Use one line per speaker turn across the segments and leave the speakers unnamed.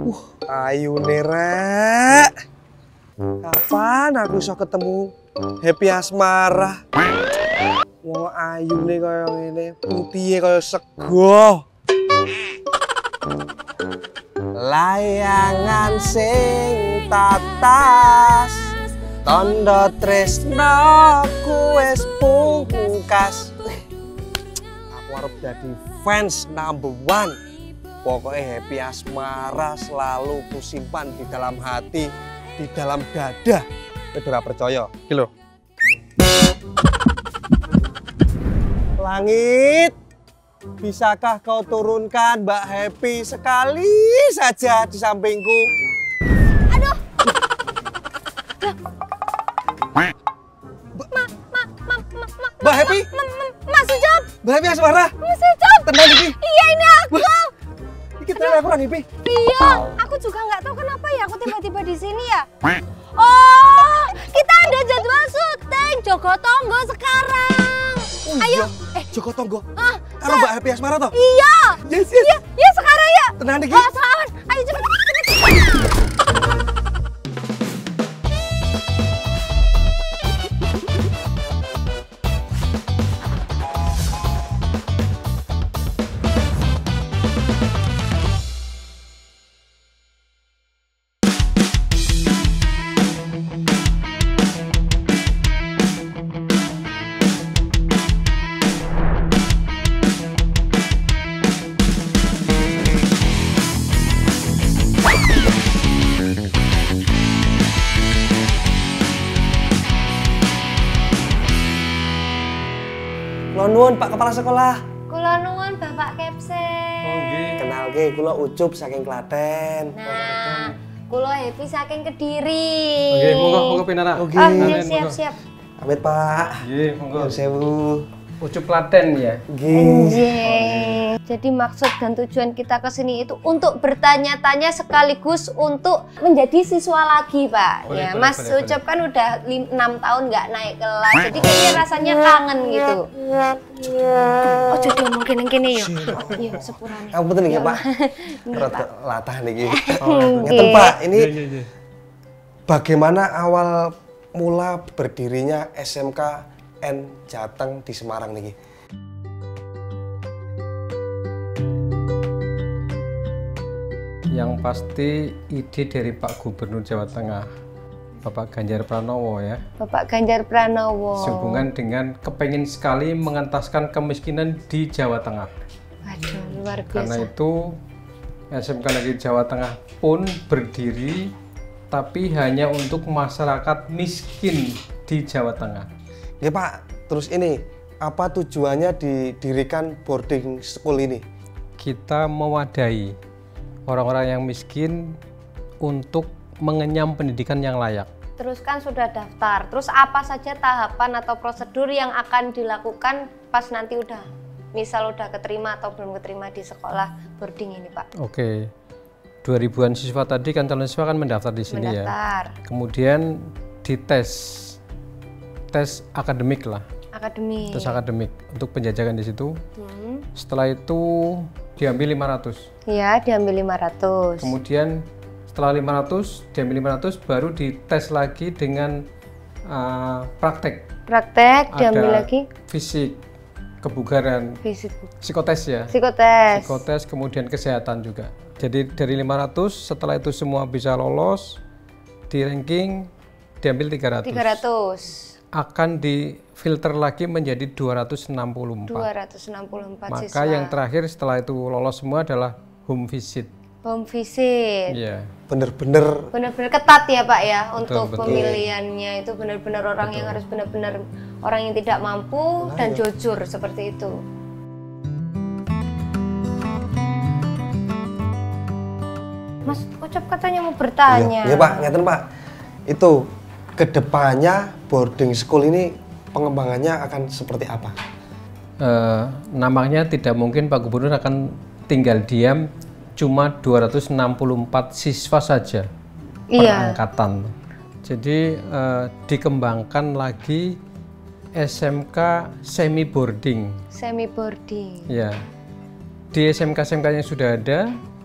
Ayu Nera. Kapan aku bisa ketemu Happy Asmara? Wong ayune kaya ngene, putihe kaya sego. Layangan sing tatas, tondo tresnoku wis pungkas. Aku arep dadi fans #1. Pokoknya Happy Asmara selalu kusimpan di dalam hati, di dalam dada. Ora percaya, iki lho. Langit, bisakah kau turunkan Mbak Happy sekali saja di sampingku?
Aduh.
Mbak Happy?
Mas Ucap.
Mbak Happy Asmara?
Mas Ucap.
Tenang iki.
Iya, ini aku.
Iki tenang aku Rang Happy.
Iya, aku juga nggak tahu kenapa ya aku tiba-tiba di sini ya. Oh, kita ada jadwal syuting Joko Tonggo sekarang.
Oh,
Ayo,
iya. Joko Tonggo.
Karo
Mbak Happy Asmara toh?
Iya.
Yes.
Iya sekarang ya.
Tenang iki.
Oh, selamat. Ayo cepet.
Nuwun Pak Kepala Sekolah.
Kula nuwun Bapak Kepsen.
Oh nggih.
Kenalke kula Ucup saking Klaten.
Nah, kula Happy saking Kediri.
Nggih, monggo pinara.
Oke.
Oh, siap.
Amit Pak.
Nggih, monggo.
Nyuwun sewu.
Ucup Klaten ya.
Nggih.
Jadi maksud dan tujuan kita ke sini itu untuk bertanya-tanya sekaligus untuk menjadi siswa lagi, Pak.
Boleh,
Ya,
boleh,
Mas
boleh,
Ucup kan udah 6 tahun nggak naik kelas. Jadi kayaknya rasanya kangen gitu. Oh, jadi mungkin yuk. Yuk, sepurane.
Aku punten nggih, Pak.
Nggih,
Rada
Pak.
latah niki.
Nggih.
Ngeten Pak, ini
Iya.
bagaimana awal mula berdirinya SMK N Jateng di Semarang niki?
Yang pasti ide dari Pak Gubernur Jawa Tengah, Bapak Ganjar Pranowo ya.
Bapak Ganjar Pranowo.
Sehubungan dengan kepengen sekali mengentaskan kemiskinan di Jawa Tengah.
Waduh, luar biasa.
Karena itu SMK Negeri Jawa Tengah pun berdiri tapi hanya untuk masyarakat miskin di Jawa Tengah.
Nggih Pak, terus ini apa tujuannya didirikan boarding school ini?
Kita mewadahi orang-orang yang miskin untuk mengenyam pendidikan yang layak.
Terus kan sudah daftar, terus apa saja tahapan atau prosedur yang akan dilakukan pas nanti udah, misal udah keterima atau belum keterima di sekolah boarding ini, Pak?
Oke, 2000-an siswa tadi kan calon siswa kan mendaftar di sini
Mendaftar.
ya. Kemudian dites, tes akademik lah,
Akademi.
tes akademik untuk penjajakan di situ. Setelah itu diambil 500.
Iya, diambil 500.
Kemudian setelah 500 diambil 500 baru dites lagi dengan praktek.
Praktek diambil
Ada
lagi.
fisik, kebugaran,
Fisik.
psikotes ya.
Psikotes.
Psikotes kemudian kesehatan juga. Jadi dari 500 setelah itu semua bisa lolos di ranking diambil 300.
300.
Akan difilter lagi menjadi 264.
264
Maka
siswa.
yang terakhir setelah itu lolos semua adalah home visit.
Home visit.
Iya.
Bener-bener
Benar-benar ketat ya Pak ya untuk
betul.
pemilihannya itu benar-benar orang yang harus benar-benar orang yang tidak mampu dan jujur seperti itu. Mas Ucap katanya mau bertanya.
Iya Pak, ngeten Pak. Itu kedepannya boarding school ini pengembangannya akan seperti apa?
Namanya tidak mungkin Pak Gubernur akan tinggal diam cuma 264 siswa saja per angkatan. Jadi dikembangkan lagi SMK semi boarding.
Semi boarding.
Ya, di SMK-SMK yang sudah ada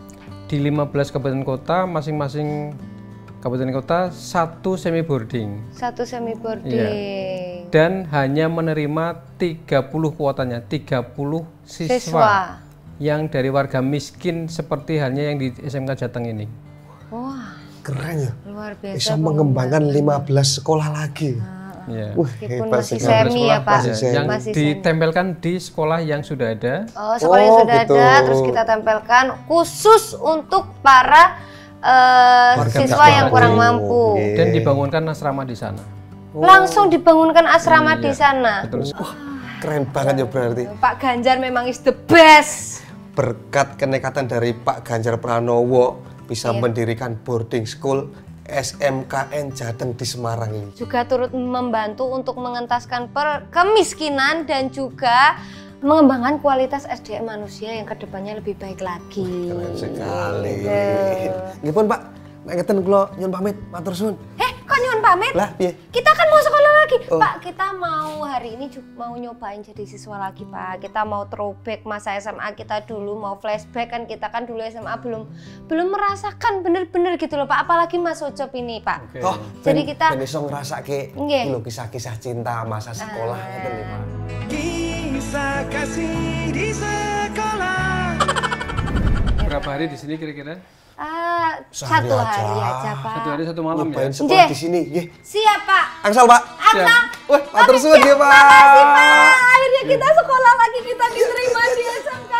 di 15 kabupaten kota, masing-masing kabupaten kota 1 semi boarding.
1 semi boarding.
Iya. Dan hanya menerima 30 kuotanya, 30 siswa yang dari warga miskin seperti halnya yang di SMK Jateng ini.
Wah,
Keren ya.
luar biasa.
Bisa mengembangkan 15 sekolah lagi.
Ya.
Wah,
Meskipun
hebat
masih
sekali.
semi ya Pak.
Masih semi.
Yang
Masih
ditempelkan di sekolah yang sudah ada.
Oh, sekolah yang
Oh,
sudah
gitu.
ada, terus kita tempelkan khusus untuk para siswa
miskin.
yang kurang mampu.
Oke.
Dan dibangunkan asrama di sana.
Langsung dibangunkan asrama di sana.
Betul.
Keren banget ya berarti.
Pak Ganjar memang is the best.
Berkat kenekatan dari Pak Ganjar Pranowo bisa
Iya.
mendirikan boarding school SMKN Jateng di Semarang ini.
Juga turut membantu untuk mengentaskan kemiskinan dan juga mengembangkan kualitas SDM manusia yang kedepannya lebih baik lagi.
Keren sekali.
Gitu.
Nggih pun Pak, nek ngeten kula nyuwun pamit, matur suwun.
Kok nyuwun pamit?
Lah piye?
Kita kan mau sekolah lagi.
Oh.
Pak, kita mau hari ini mau nyobain jadi siswa lagi, Pak. Kita mau throwback masa SMA kita dulu, mau flashback kan kita kan dulu SMA belum merasakan bener-bener gitu loh, Pak. Apalagi Mas Ucup ini, Pak.
Oke.
Oh,
Jadi kita-
ben iso ngrasake
Nggih.
iki lho kisah-kisah cinta masa sekolah ngeten lho, Pak.
Kisah kasih di sekolah.
Berapa hari di sini kira-kira?
Satu
Sehari
hari
aja.
aja, Pak.
1 hari 1 malam ya?
Nyobain sekolah
Nggih.
di sini, nggih.
Siap, Pak.
Angsal, Pak.
Angsal.
Wah, matur suwun nggih, Pak.
Makasih, Pak. Akhirnya kita sekolah lagi, kita diterima di SMK.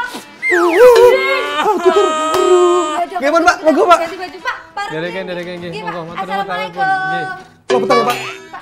Nggih, Pun, Pak. Monggo, Pak.
Ganti baju, Pak. Bareng.
Dari kan, nggih.
Nggih,
Monggo,
Pak.
matur nuwun,
Assalamualaikum.
Nggih.
Kula beteng, Pak.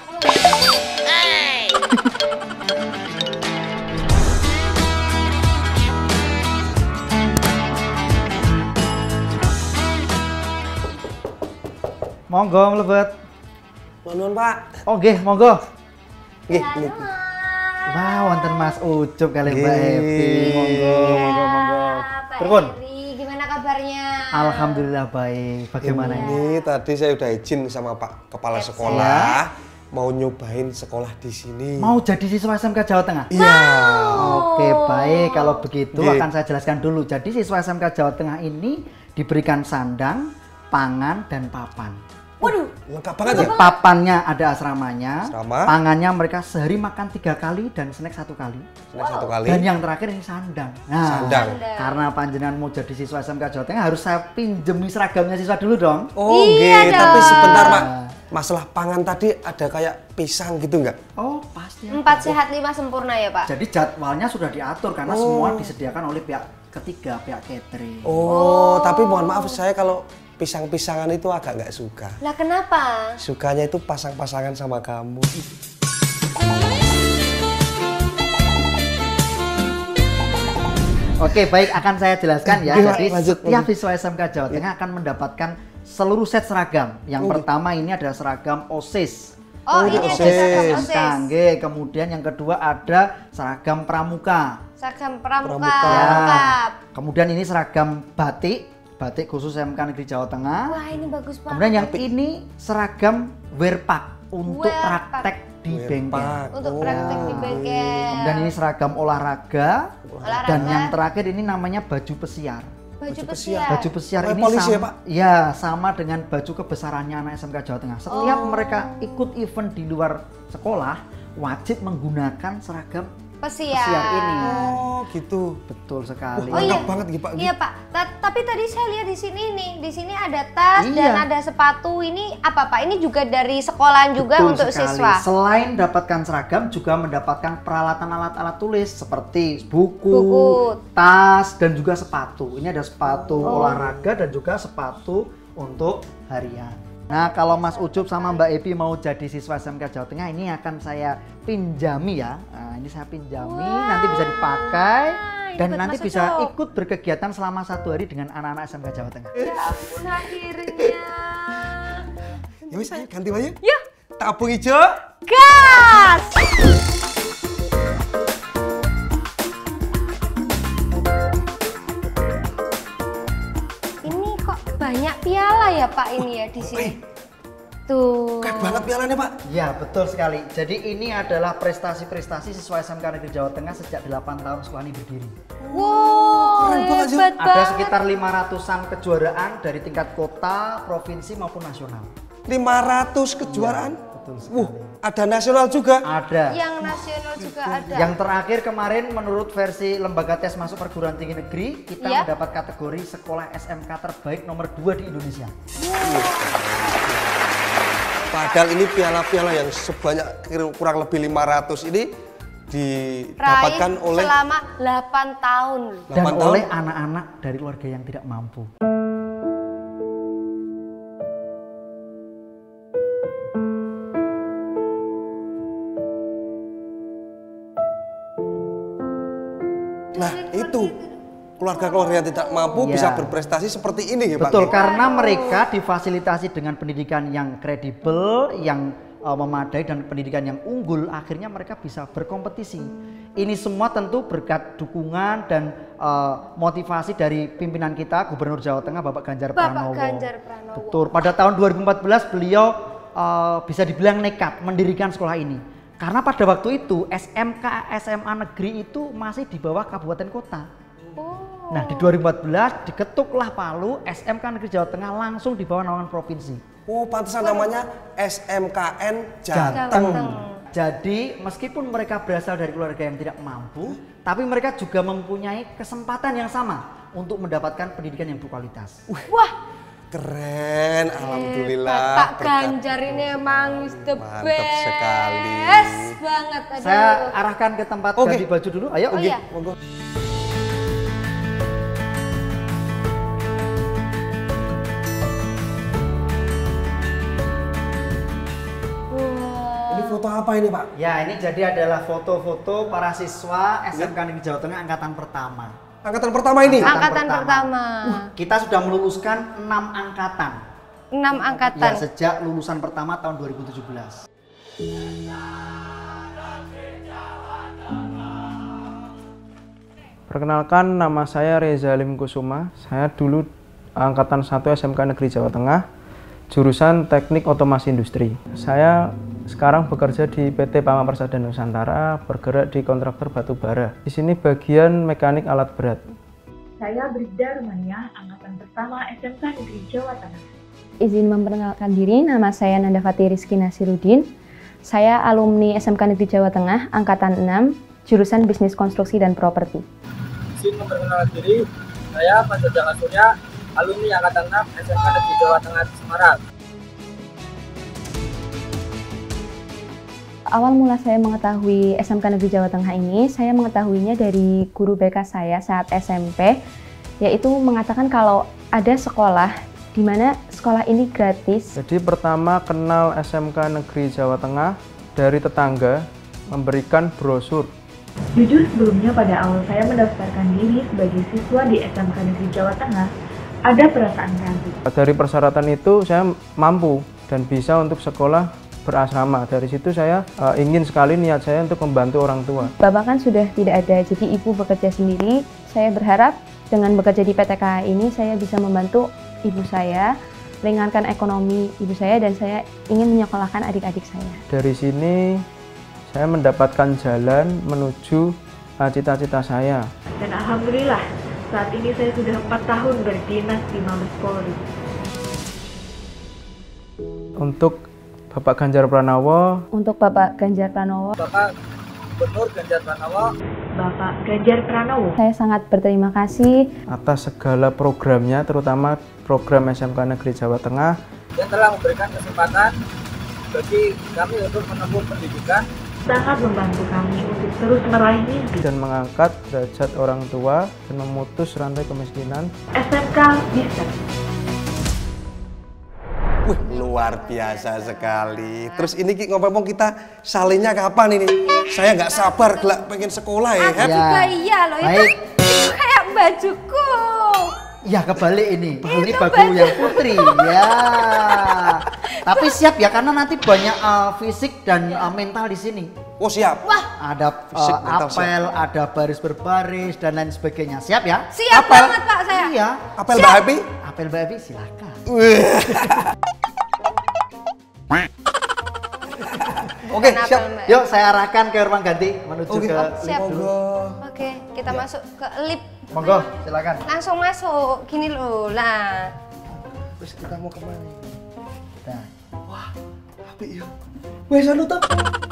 Monggo mlebet.
Nuwun, Pak.
Oh nggih, monggo.
Nggih,
Halo,
nggih.
Mas.
Wah, wonten Mas Ucup kali Mbak
Nggih.
Evi. Monggo, monggo.
Pak
Pripun?
Eri, gimana kabarnya?
Alhamdulillah baik. Bagaimana ini?
Ini tadi saya udah izin sama Pak Kepala Sekolah mau nyobain sekolah di sini.
Mau jadi siswa SMK Jawa Tengah?
Iya.
Oke, baik. Kalau begitu
Nggih.
akan saya jelaskan dulu. Jadi siswa SMK Jawa Tengah ini diberikan sandang, pangan, dan papan.
Waduh,
Lengkap banget ya?
Papannya ada asramanya,
Asrama.
pangannya mereka sehari makan 3 kali dan snack 1 kali.
Snack 1 kali.
Dan yang terakhir ini sandang. Nah,
Sandang.
karena panjenengan mau jadi siswa SMK Jawa Tengah harus saya pinjemi seragamnya siswa dulu dong.
Oh,
Iya
nggih.
dong.
Tapi sebentar, Pak. Masalah pangan tadi ada kayak pisang gitu nggak?
Oh, pasti.
4 sehat 5 sempurna ya, Pak?
Jadi jadwalnya sudah diatur karena semua disediakan oleh pihak ketiga, pihak catering.
Oh, tapi mohon maaf saya kalau pisang-pisangan itu agak nggak suka.
Lah kenapa?
Sukanya itu pasang-pasangan sama kamu.
Oke, baik, akan saya jelaskan ya.
Iya,
Jadi
lanjut,
setiap siswa SMK Jawa Tengah akan mendapatkan seluruh set seragam. Yang pertama ini adalah seragam OSIS.
Oh, ini ada seragam OSIS.
Kangge. Kemudian yang kedua ada seragam pramuka.
Seragam pramuka.
Pramuka.
Lengkap.
Kemudian ini seragam batik, batik khusus SMK Negeri Jawa Tengah.
Wah, ini bagus banget.
Kemudian yang ini seragam wearpack untuk
Wearpack.
praktek di bengkel.
Wearpack.
Untuk praktek di bengkel.
Kemudian ini seragam olahraga.
Olahraga.
Dan yang terakhir ini namanya baju pesiar.
baju pesiar.
Baju pesiar
Kayak
ini
polisi
sama,
ya, Pak?
ya, sama dengan baju kebesarannya anak SMK Jawa Tengah. Setiap mereka ikut event di luar sekolah wajib menggunakan seragam
Pesiar.
pesiar ini.
Oh, gitu.
Betul sekali.
Oh iya.
Lengkap banget gitu, Pak.
Iya, Pak. Tapi tadi saya lihat di sini nih, di sini ada tas
Iya.
dan ada sepatu. Ini apa, Pak? Ini juga dari sekolahan juga
Betul
untuk
sekali.
siswa.
Selain dapatkan seragam, juga mendapatkan peralatan alat-alat tulis seperti buku,
Buku.
tas, dan juga sepatu. Ini ada sepatu
Oh.
olahraga dan juga sepatu untuk harian. Nah, kalau Mas Ucup sama Mbak Evi mau jadi siswa SMK Jawa Tengah, ini akan saya pinjami ya. Nah, ini saya pinjami, nanti bisa dipakai dan
ikut
nanti
Mas
bisa
Ucup.
ikut berkegiatan selama 1 hari dengan anak-anak SMK Jawa Tengah.
Ya ampun, akhirnya.
Ya wis, ayo ganti baju.
Ya,
Tabung hijau.
gas! Ini kok banyak piala ya, Pak, ini ya di sini. Tuh.
Keren banget pialanya, Pak.
Ya, betul sekali. Jadi ini adalah prestasi-prestasi siswa SMK Negeri Jawa Tengah sejak 8 tahun sekolah ini berdiri.
Wow,
banget sih.
hebat
Ada
banget.
sekitar 500-an kejuaraan dari tingkat kota, provinsi maupun nasional.
500 kejuaraan.
Betul sekali.
Ada nasional juga.
Ada.
Yang nasional juga ada.
Yang terakhir kemarin menurut versi lembaga tes masuk perguruan tinggi negeri, kita
Iya.
mendapat kategori sekolah SMK terbaik nomor 2 di Indonesia.
Padahal ini piala-piala yang sebanyak kurang lebih 500 ini didapatkan
Raih
oleh
selama 8 tahun.
Dan
8 tahun.
oleh anak-anak dari keluarga yang tidak mampu.
Nah, itu keluarga-keluarga yang tidak mampu
Iya.
bisa berprestasi seperti ini ya Pak.
Betul, karena mereka difasilitasi dengan pendidikan yang kredibel, yang memadai dan pendidikan yang unggul, akhirnya mereka bisa berkompetisi. Ini semua tentu berkat dukungan dan motivasi dari pimpinan kita, Gubernur Jawa Tengah Bapak Ganjar Pranowo.
Bapak Ganjar Pranowo.
Betul, pada tahun 2014 beliau bisa dibilang nekat mendirikan sekolah ini. Karena pada waktu itu SMK SMA negeri itu masih di bawah kabupaten kota.
Oh.
Nah di 2014 diketuklah palu, SMK Negeri Jawa Tengah langsung di bawah naungan provinsi.
Oh, pantesan namanya SMKN Jateng.
Jateng.
Jadi meskipun mereka berasal dari keluarga yang tidak mampu, tapi mereka juga mempunyai kesempatan yang sama untuk mendapatkan pendidikan yang berkualitas.
Wah,
Keren, alhamdulillah.
Pak
berkat-
Ganjar ini emang the
Mantap
best
sekali.
banget. Aduh.
Saya arahkan ke tempat
Oke.
ganti baju dulu. Ayo.
Oh iya.
Monggo.
Wah.
Ini foto apa ini Pak?
Ya ini jadi adalah foto-foto para siswa SMK Negeri Jawa Tengah angkatan pertama.
Angkatan pertama ini.
Angkatan pertama.
Kita sudah meluluskan 6 angkatan.
6
Ya
angkatan.
sejak lulusan pertama tahun 2017.
Perkenalkan, nama saya Reza Lim Kusuma. Saya dulu angkatan 1 SMK Negeri Jawa Tengah, jurusan Teknik Otomasi Industri. Saya sekarang bekerja di PT Pama Persada Nusantara, bergerak di kontraktor batu bara. Di sini bagian mekanik alat berat.
Saya Bribda Rumania, angkatan pertama SMK Negeri Jawa Tengah.
Izin memperkenalkan diri, nama saya Nandavati Rizky Nasirudin. Saya alumni SMK Negeri Jawa Tengah, angkatan 6, jurusan Bisnis Konstruksi dan Properti.
Izin memperkenalkan diri, saya Panca Surya, alumni angkatan 6 SMK Negeri Jawa Tengah di Semarang.
Awal mula saya mengetahui SMK Negeri Jawa Tengah ini, saya mengetahuinya dari guru BK saya saat SMP, yaitu mengatakan kalau ada sekolah di mana sekolah ini gratis.
Jadi pertama kenal SMK Negeri Jawa Tengah dari tetangga, memberikan brosur.
Jujur sebelumnya pada awal saya mendaftarkan diri sebagai siswa di SMK Negeri Jawa Tengah, ada perasaan ragu.
Dari persyaratan itu saya mampu dan bisa untuk sekolah berasrama. Dari situ saya ingin sekali niat saya untuk membantu orang tua.
Bapak kan sudah tidak ada, jadi ibu bekerja sendiri. Saya berharap dengan bekerja di PTK ini saya bisa membantu ibu saya, meringankan ekonomi ibu saya, dan saya ingin menyekolahkan adik-adik saya.
Dari sini saya mendapatkan jalan menuju cita-cita saya.
Dan alhamdulillah, saat ini saya sudah 4 tahun berdinas di Mabes Polri.
Untuk Bapak Ganjar Pranowo,
Untuk Bapak Ganjar Pranowo,
Bapak Gubernur Ganjar Pranowo,
Bapak Ganjar Pranowo,
saya sangat berterima kasih
atas segala programnya, terutama program SMK Negeri Jawa Tengah,
yang telah memberikan kesempatan bagi kami untuk menempuh pendidikan
sangat membantu kami untuk terus meraih mimpi.
dan mengangkat derajat orang tua dan memutus rantai kemiskinan.
SMK bisa.
Wih, luar biasa sekali. Terus ini Ki, ngomong kita salinnya kapan ini? Saya nggak sabar gelak pengen sekolah ya.
Aku juga iya loh,
Baik.
itu kayak bajuku.
Ya kebalik ini. Ini bagu yang putri ya. Tapi siap ya karena nanti banyak fisik dan mental di sini.
Oh siap.
Ada
Fisik, mental,
apel, ada baris berbaris dan lain sebagainya. Siap ya?
Siap banget Pak saya.
Iya.
Apel Mbak Happy?
Apel baby silakan.
Oke,
Kenapa,
siap.
Mbak?
Yuk saya arahkan ke ruang ganti menuju
Oke,
ke
siap.
lift dulu.
Monggo.
Oke, kita masuk ke lip.
Monggo, silakan.
Langsung masuk, gini loh lah.
Terus kita mau kemana?
Nah,
Wah, apik ya. Wes anu ta.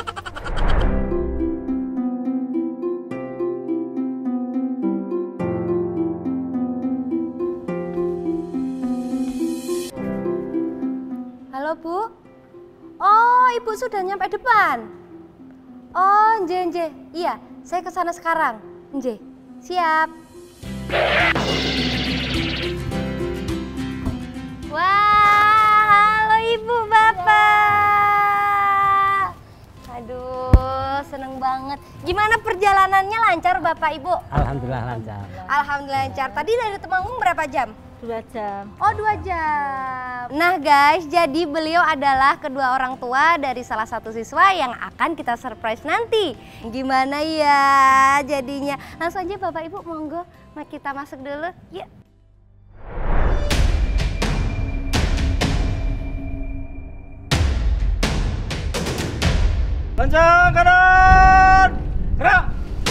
Halo Bu. Oh, Ibu sudah nyampe depan. Oh, nje. Iya, saya ke sana sekarang. Nje. Siap. Wah, halo Ibu Bapak. Aduh, seneng banget. Gimana perjalanannya, lancar Bapak Ibu?
Alhamdulillah lancar.
Alhamdulillah lancar. Tadi dari Temanggung berapa jam?
2 jam.
Oh, 2 jam. Nah guys, jadi beliau adalah kedua orang tua dari salah satu siswa yang akan kita surprise nanti. Gimana ya jadinya? Langsung aja Bapak Ibu, monggo kita masuk dulu. Yuk.
Lancang kanan. Gerak.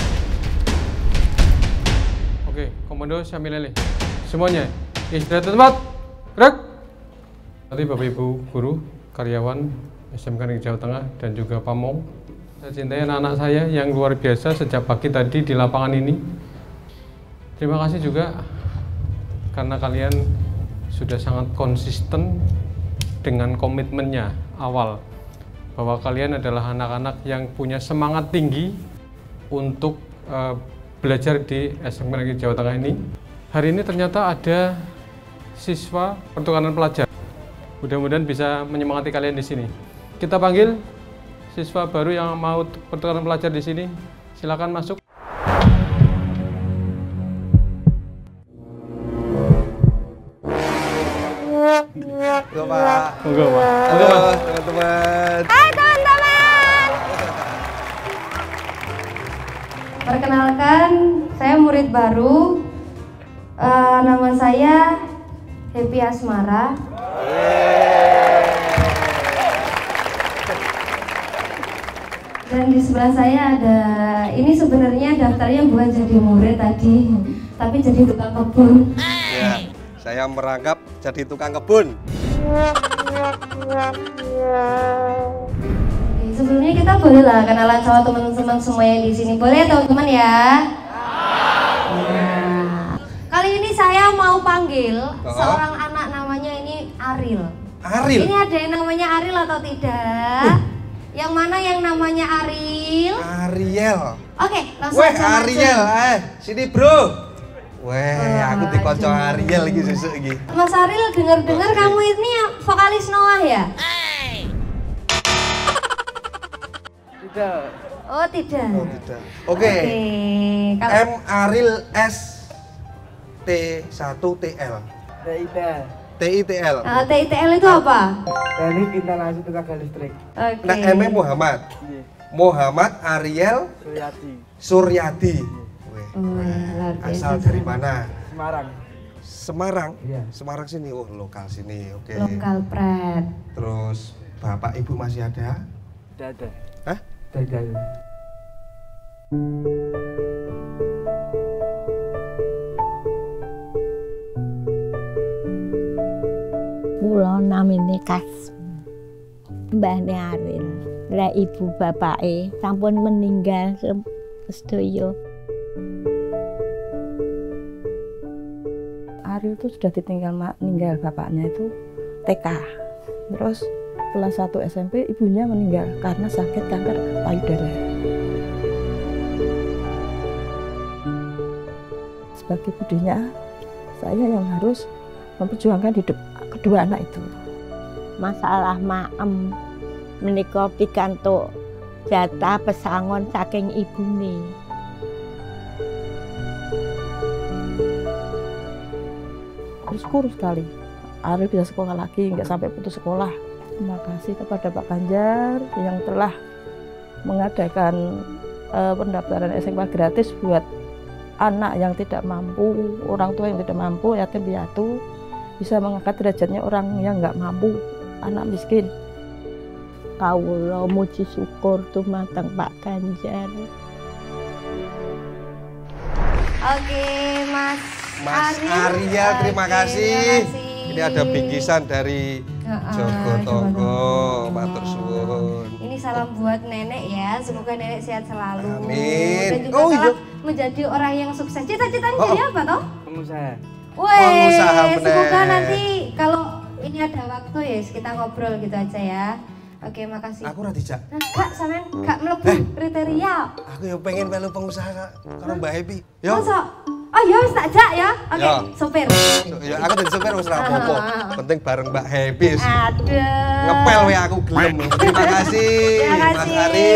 Oke, komando Syamil Lele. Semuanya istirahat tempat. Gerak. Nanti Bapak Ibu guru, karyawan SMK Negeri Jawa Tengah dan juga Pamong. Saya cintai anak-anak saya yang luar biasa sejak pagi tadi di lapangan ini. Terima kasih juga karena kalian sudah sangat konsisten dengan komitmennya awal. Bahwa kalian adalah anak-anak yang punya semangat tinggi untuk belajar di SMK Negeri Jawa Tengah ini. Hari ini ternyata ada siswa pertukaran pelajar. Mudah-mudahan bisa menyemangati kalian di sini. Kita panggil siswa baru yang mau pertukaran pelajar di sini. Silakan masuk.
Halo Pak.
Monggo, Pak.
Halo teman-teman.
Hai teman-teman.
Perkenalkan, saya murid baru. Nama saya Happy Asmara. Dan di sebelah saya ada, ini sebenarnya daftarnya bukan jadi murid tadi, tapi jadi tukang kebun.
Ya, saya merangkap jadi tukang kebun.
Oke, sebelumnya kita boleh lah kenalan sama teman-teman semua yang di sini, boleh teman-teman ya? Nah, kali ini saya mau panggil seorang anak namanya ini Aril.
Aril.
Ini ada yang namanya Aril atau tidak? Yang mana yang namanya Aril?
Ariel.
Oke, langsung
Weh,
aja
Ariel,
maju.
sini bro. Weh, aku dikonco Ariel lagi sesuk iki.
Mas Aril, dengar-dengar kamu ini vokalis Noah ya?
Tidak.
Oh tidak.
Oh, tidak. Oke.
Kalau
M Aril S T1 TL. TITL.
TITL itu apa?
Teknik instalasi tenaga listrik.
Oke.
Nah, M Muhammad. Muhammad Ariel Suryadi. Weh,
luar biasa.
asal dari mana?
Semarang.
Semarang.
Iya.
Semarang sini. Oh, lokal sini. Oke.
Lokal pret.
Terus Bapak Ibu masih ada?
Tidak ada.
Hah?
Tidak ada.
Kula namine Kas. Mbahne Aril. Lah ibu bapake sampun meninggal sedaya.
Aril itu sudah meninggal bapaknya itu TK. Terus kelas 1 SMP ibunya meninggal karena sakit kanker payudara. Sebagai budinya, saya yang harus memperjuangkan hidup kedua anak itu.
Masalah maem menika pikantuk jatah pesangon saking ibune.
Bersyukur sekali Aril bisa sekolah lagi, nggak sampai putus sekolah. Terima kasih kepada Pak Ganjar yang telah mengadakan pendaftaran SMK gratis buat anak yang tidak mampu, orang tua yang tidak mampu, yatim piatu, bisa mengangkat derajatnya orang yang nggak mampu, anak miskin.
Kawula muji syukur dumateng Pak Ganjar.
Oke, Mas
Arya, terima kasih. Ini ada bingkisan dari Jogotongo, matur suwun.
Ini salam buat nenek ya, semoga nenek sehat selalu.
Amin.
Dan juga kelak menjadi orang yang sukses. Cita-citanya jadi apa toh?
Pengusaha.
Pengusaha bener.
Semoga nanti kalau ini ada waktu ya kita ngobrol gitu aja ya. Oke, makasih.
Aku ora dijak.
Kak, sampean gak mlebu kriteria.
Aku ya pengen melu pengusaha karo Mbak Happy. Yo.
Masa? Oh ya wis tak jak ya. Oke, sopir.
Ya aku jadi sopir wis ora apa-apa. Penting bareng Mbak Happy.
Aduh.
Ngepel we aku gelem. Terima kasih. Mas Ari.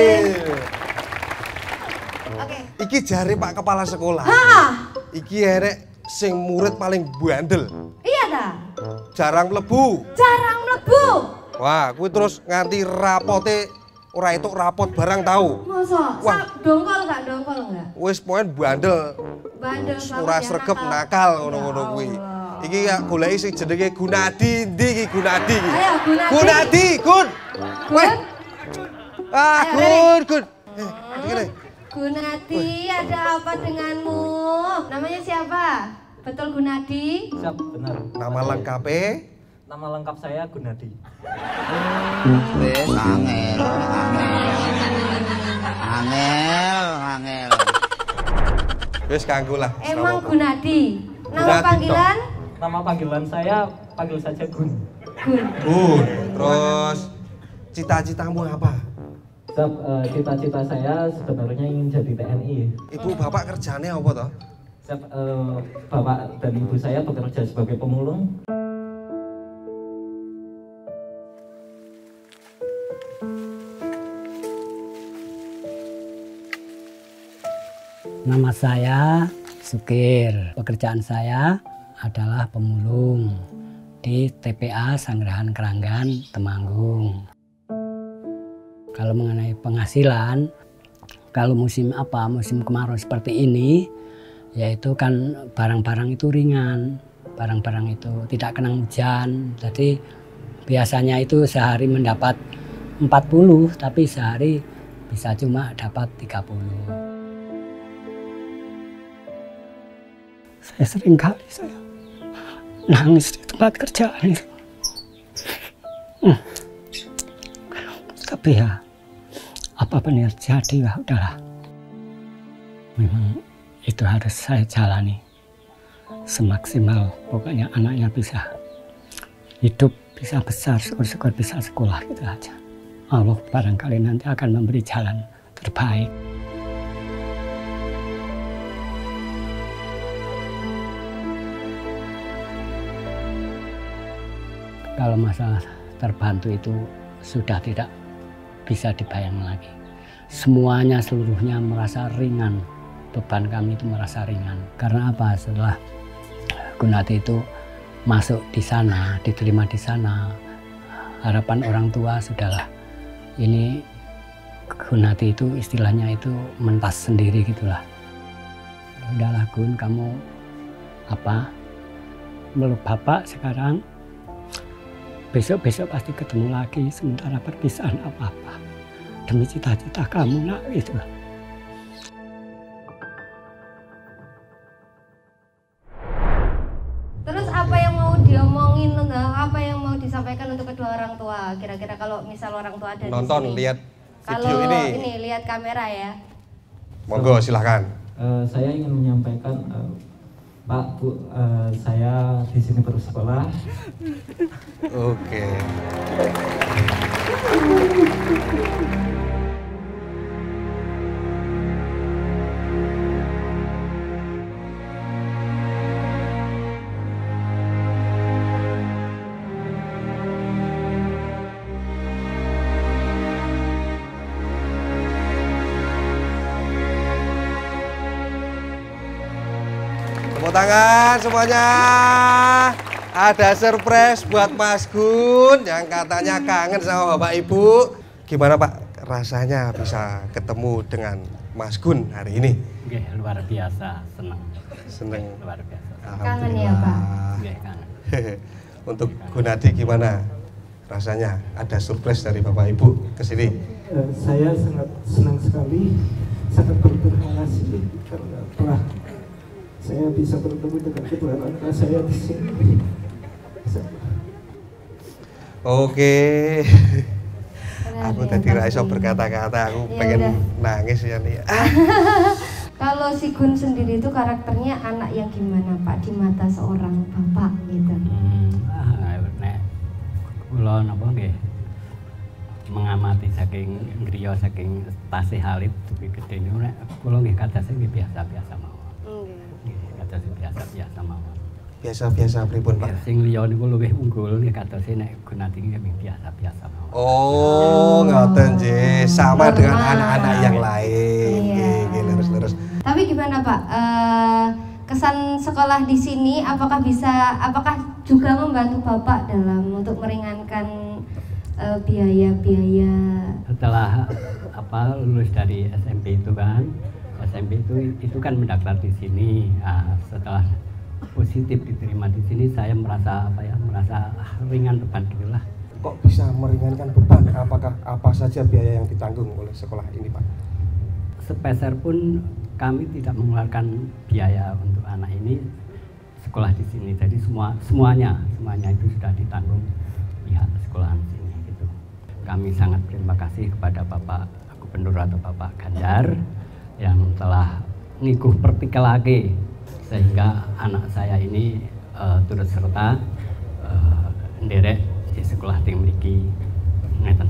Oke.
Iki jare Pak Kepala Sekolah. Iki erek sing murid paling bandel.
Iya dah.
Jarang mlebu.
Jarang mlebu.
Wah, kuwi terus nganti rapote ora entuk rapot barang tahu.
Masa?
Wah.
Dongkol enggak?
Wis pokoke bandel.
Bandel
ora sregep nakal ngono-ngono kuwi. Iki ya goleki sing jenenge Gunadi, ndi iki Gunadi iki?
Ayo Gunadi.
Gunadi, Gun. Weh. Ah, Gun. Ngene.
Gunadi, ada apa denganmu? Namanya siapa? Betul Gunadi?
Siap, benar.
Nama lengkapnya?
Nama lengkap saya Gunadi.
Angel.
Wis kanggo lah.
Emang Gunadi. Nama panggilan?
Nama panggilan saya panggil saja Gun.
Gun. Terus cita-citamu apa?
Cita-cita saya sebenarnya ingin jadi TNI.
Ibu bapak kerjanya apa toh?
Bapak dan ibu saya bekerja sebagai pemulung.
Nama saya Sukir. Pekerjaan saya adalah pemulung di TPA Sanggerahan Keranggan, Temanggung. Kalau mengenai penghasilan, kalau musim kemarau seperti ini, yaitu kan barang-barang itu ringan, barang-barang itu tidak kena hujan. Jadi biasanya itu sehari mendapat 40, tapi sehari bisa cuma dapat 30. Saya nangis di tempat kerjaan itu. Tapi ya, apapun yang terjadi, ya udahlah. Memang itu harus saya jalani semaksimal. Pokoknya anaknya bisa hidup, bisa besar, syukur-syukur bisa sekolah, gitu aja. Allah barangkali nanti akan memberi jalan terbaik. Kalau masalah terbantu itu sudah tidak bisa dibayang lagi. Semuanya seluruhnya merasa ringan. Beban kami itu merasa ringan. Karena apa? Setelah Gunadi itu masuk di sana, diterima di sana, harapan orang tua sudahlah. Ini Gunadi itu istilahnya itu mentas sendiri gitulah. Udahlah Gun, kamu meluk bapak sekarang. Besok-besok pasti ketemu lagi, sementara perpisahan apa-apa. Demi cita-cita kamu, nak, gitu.
Terus apa yang mau diomongin, apa yang mau disampaikan untuk kedua orang tua? Kira-kira kalau misal orang tua ada
nonton,
di sini.
lihat video
kalau
ini.
Lihat kamera ya.
Monggo, silahkan.
Saya ingin menyampaikan, Pak, Bu, saya di sini bersekolah.
Oke. Tepuk tangan semuanya. Ada surprise buat Mas Gun yang katanya kangen sama Bapak Ibu. Gimana Pak rasanya bisa ketemu dengan Mas Gun hari ini?
Oke, luar biasa, senang. Luar biasa.
Kangen ya Pak?
Oke, kangen.
Untuk Gunadi gimana rasanya? Ada surprise dari Bapak Ibu ke sini?
Saya sangat senang sekali, sangat berterima kasih karena telah
saya bisa bertemu dengan kedua anak saya di sini.
Oke. Aku tadi ra iso berkata-kata, aku
Ya
pengen
udah.
nangis ya nih.
Kalau si Gun sendiri itu karakternya anak yang gimana Pak di mata seorang bapak gitu?
Nek kula napa nggih mengamati saking griya saking tasih alit dugi gedhe niku nek kula nggih kadase nggih biasa-biasa mawon. Nggih, kadase biasa-biasa mawon.
Biasa-biasa pripun, Pak?
Sing liya niku luwih unggul nggih kadase nek Gunadi nggih biasa-biasa mawon.
Oh, ngoten nggih, sama dengan anak-anak yang lain. Nggih, lurus-lurus.
Tapi gimana Pak? Kesan sekolah di sini apakah juga membantu Bapak dalam untuk meringankan biaya-biaya?
Setelah lulus dari SMP itu kan, SMP itu kan mendaftar di sini. Setelah positif diterima di sini, saya merasa merasa ringan beban gitulah.
Kok bisa meringankan beban? Apakah apa saja biaya yang ditanggung oleh sekolah ini, Pak?
Sepeser pun kami tidak mengeluarkan biaya untuk anak ini sekolah di sini. Jadi semuanya itu sudah ditanggung pihak sekolahan sini gitu. Kami sangat berterima kasih kepada Bapak Gubernur atau Bapak Ganjar yang telah ngikuh pertikelake sehingga anak saya ini turut serta nderek di sekolah yang memiliki ngeten.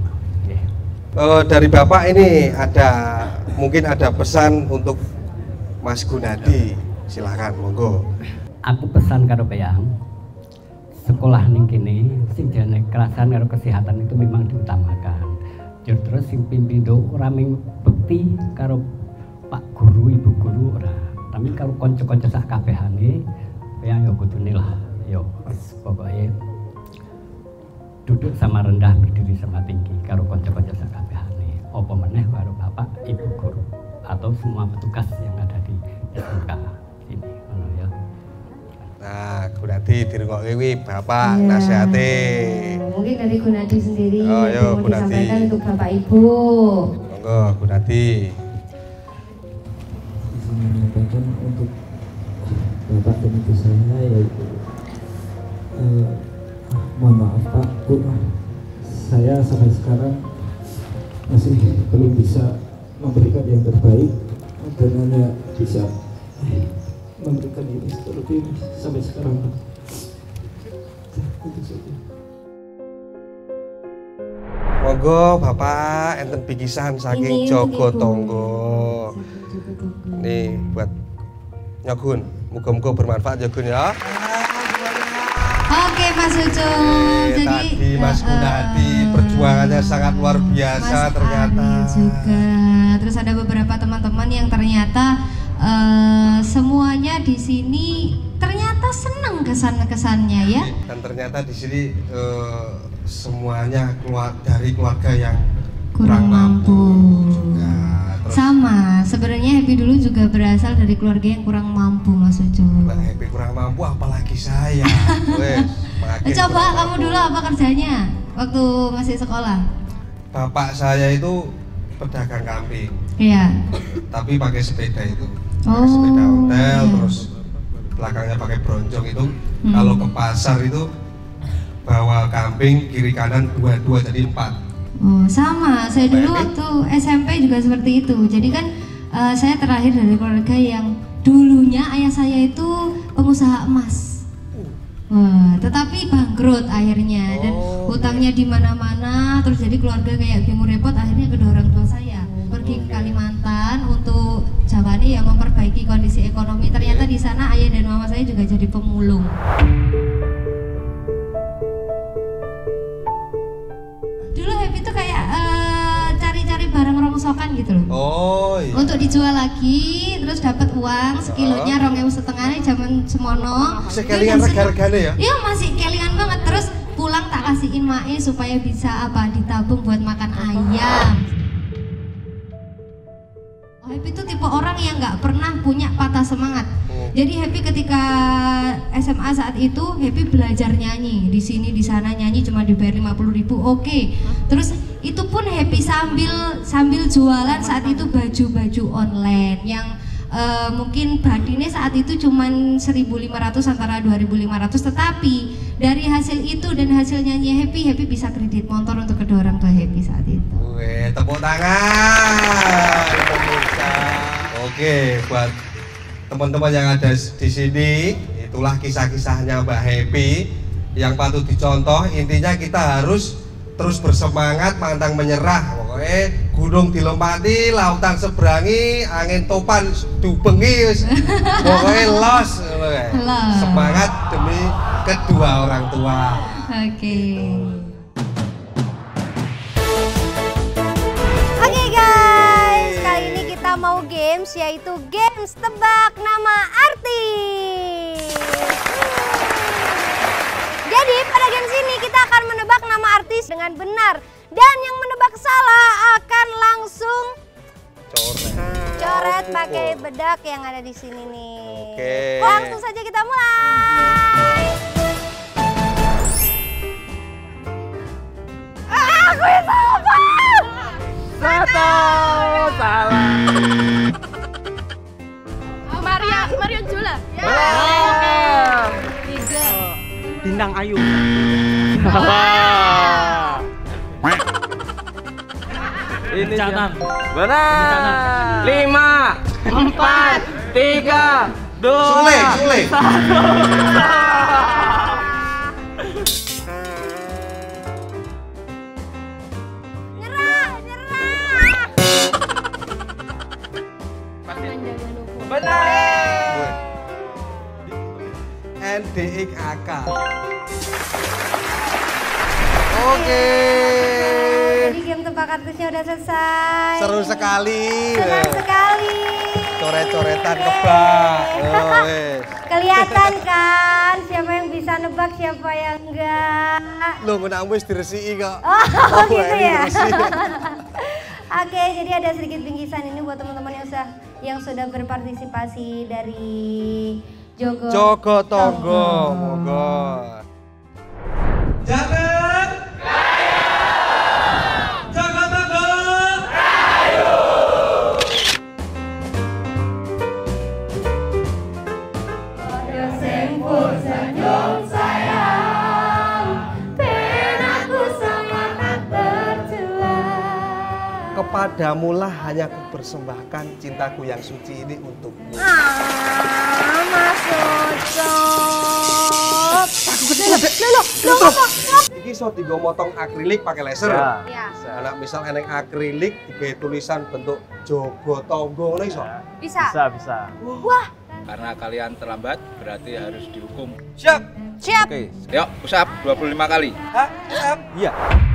Dari Bapak ini mungkin ada pesan untuk Mas Gunadi, silakan monggo.
Aku pesan karo Bayang, sekolah ning kene sing jane kerasan karo kesehatan itu memang diutamakan. Terus sing pimpindo ora mung bekti karo Pak Guru, Ibu Guru ora, tapi karo kanca-kanca sak kabehane Bayang yo kudune lah. Yo pokoknya duduk sama rendah, berdiri sama tinggi karo kanca-kanca sak kabehane. Apa meneh karo Bapak Ibu Guru atau semua petugas yang ada di SMK sini, ya.
Nah, Gunadi dirungokke kuwi Bapak nasihate.
Mungkin dari Gunadi sendiri
Oh,
yang mau disampaikan untuk Bapak Ibu.
Monggo Gunadi.
Saya menyampaikan untuk Bapak dan Ibu saya yaitu mohon maaf Pak, Bu, saya sampai sekarang masih belum bisa memberikan yang terbaik dan hanya bisa memberikan ini seperti ini sampai sekarang Pak. Itu saja.
Monggo Bapak enten bikisan saking Jogotonggo. Nih buat Nyogun, muga-muga bermanfaat ya Gun ya.
Oke Mas Ucung, jadi
tadi Mas Gunadi perjuangannya sangat luar biasa ternyata.
Juga, terus ada beberapa teman-teman yang ternyata semuanya di sini ternyata senang kesan-kesannya ya.
Dan ternyata di sini semuanya dari keluarga yang kurang mampu juga.
Sama, sebenarnya Happy dulu juga berasal dari keluarga yang kurang mampu Mas Ucung.
Happy kurang mampu apalagi saya.
Coba kamu dulu apa kerjanya waktu masih sekolah?
Bapak saya itu pedagang kambing.
Iya.
Tapi pakai sepeda itu. Pakai sepeda ontel, terus belakangnya pakai bronjong itu. Kalau ke pasar itu bawa kambing kiri kanan dua jadi 4.
Oh sama, saya dulu waktu SMP juga seperti itu. Jadi kan saya terlahir dari keluarga yang dulunya ayah saya itu pengusaha emas. Wah, tetapi bangkrut akhirnya dan hutangnya di mana-mana. Terus jadi keluarga kayak bingung repot. Akhirnya kedua orang tua saya pergi ke Kalimantan untuk jawabannya ya memperbaiki kondisi ekonomi. Ternyata di sana ayah dan mama saya juga jadi pemulung. Dulu Happy tuh kayak cari-cari barang rongsokan gitu loh.
Oh iya.
Untuk dijual lagi, terus dapat uang sekilonya 2.500 zaman semono.
Sekelingan rega-regane ya?
Iya masih kelingan banget. Terus pulang tak kasihin mae supaya bisa ditabung buat makan ayam. Happy itu tipe orang yang nggak pernah punya patah semangat. Jadi Happy ketika SMA saat itu Happy belajar nyanyi di sini di sana nyanyi cuma dibayar 50.000 oke. Terus itu pun Happy sambil jualan saat itu baju-baju online yang
mungkin badinya saat itu cuman 1.500 antara 2.500, tetapi dari hasil itu dan hasil nyanyi Happy bisa kredit motor untuk kedua orang tua Happy saat itu.
Wih, tepuk tangan. Oke, buat teman-teman yang ada di sini, itulah kisah-kisahnya Mbak Happy yang patut dicontoh. Intinya kita harus terus bersemangat, pantang menyerah. Pokoknya gunung dilompati, lautan seberangi, angin topan dubengi, pokoknya los. Semangat demi kedua orang tua.
Oke.
Oke guys, kali ini kita mau games, yaitu games tebak nama artis. Jadi pada games ini kita akan menebak nama artis dengan benar, dan yang menebak salah akan langsung coret pakai bedak yang ada di sini nih.
Oke.
Langsung saja kita mulai. Aku yang salah.
Salah.
Marion Jola.
Bintang Ayu. Ini canan. Benar. 5, 4, 3, 2.
Sule.
Benar.
NDXAK. Oke.
Jadi game tebak artisnya udah selesai.
Seru sekali.
Senang sekali.
Coret-coretan kebak.
Kelihatan kan siapa yang bisa nebak, siapa yang enggak.
Loh, menang wis diresiki kok.
Oh gitu ya.
diresiki.
Oke, jadi ada sedikit bingkisan ini buat teman-teman yang sudah berpartisipasi dari
Jogo Tonggo. Moga.
Jangan Jogo Tonggo Rayu.
Sempur senyum sayang, penaku semangat berjuang.
Kepadamulah hanya kupersembahkan cintaku yang suci ini untukmu.
Mas Ucup.
Iki iso digo motong akrilik pakai laser.
Iya.
Anak misal enek akrilik digawe tulisan bentuk Jogo Tonggo ngono iso?
Bisa.
Bisa.
Wah.
Karena kalian terlambat berarti harus dihukum.
Siap.
Siap.
Oke, yuk push up 25 kali.
Hah? Siap.
Iya.